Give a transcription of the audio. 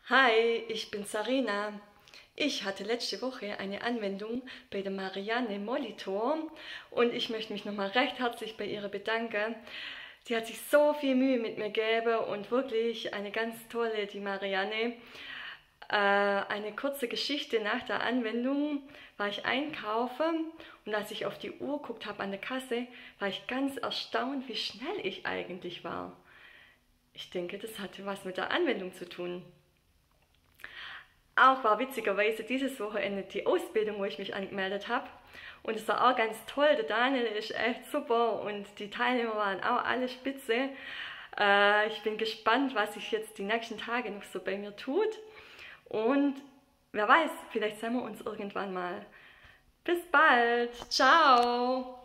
Hi, ich bin Sarina. Ich hatte letzte Woche eine Anwendung bei der Marianne Molitor und ich möchte mich nochmal recht herzlich bei ihr bedanken. Die hat sich so viel Mühe mit mir gegeben und wirklich eine ganz tolle, die Marianne. Eine kurze Geschichte nach der Anwendung war ich einkaufen und als ich auf die Uhr geguckt habe an der Kasse, war ich ganz erstaunt, wie schnell ich eigentlich war. Ich denke, das hatte was mit der Anwendung zu tun. Auch war witzigerweise dieses Wochenende die Ausbildung, wo ich mich angemeldet habe. Und es war auch ganz toll. Der Daniel ist echt super und die Teilnehmer waren auch alle spitze. Ich bin gespannt, was sich jetzt die nächsten Tage noch so bei mir tut. Und wer weiß, vielleicht sehen wir uns irgendwann mal. Bis bald. Ciao.